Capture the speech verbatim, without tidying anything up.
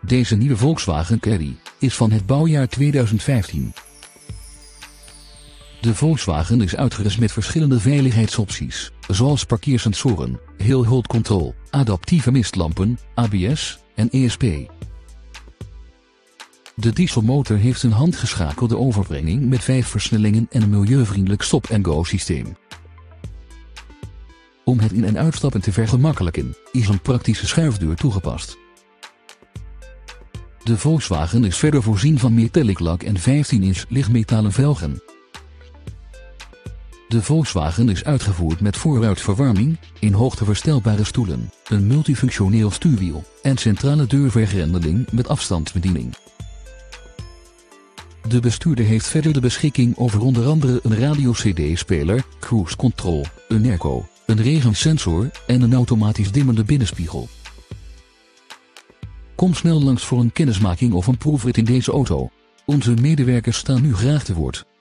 Deze nieuwe Volkswagen Caddy is van het bouwjaar tweeduizend vijftien. De Volkswagen is uitgerust met verschillende veiligheidsopties, zoals parkeersensoren, hill hold control, adaptieve mistlampen, A B S en E S P. De dieselmotor heeft een handgeschakelde overbrenging met vijf versnellingen en een milieuvriendelijk stop-and-go systeem. Om het in- en uitstappen te vergemakkelijken, is een praktische schuifdeur toegepast. De Volkswagen is verder voorzien van metallic lak en vijftien inch lichtmetalen velgen. De Volkswagen is uitgevoerd met voorruitverwarming, in hoogte verstelbare stoelen, een multifunctioneel stuurwiel en centrale deurvergrendeling met afstandsbediening. De bestuurder heeft verder de beschikking over onder andere een radio-C D-speler, cruise control, een airco, een regensensor en een automatisch dimmende binnenspiegel. Kom snel langs voor een kennismaking of een proefrit in deze auto. Onze medewerkers staan u graag te woord.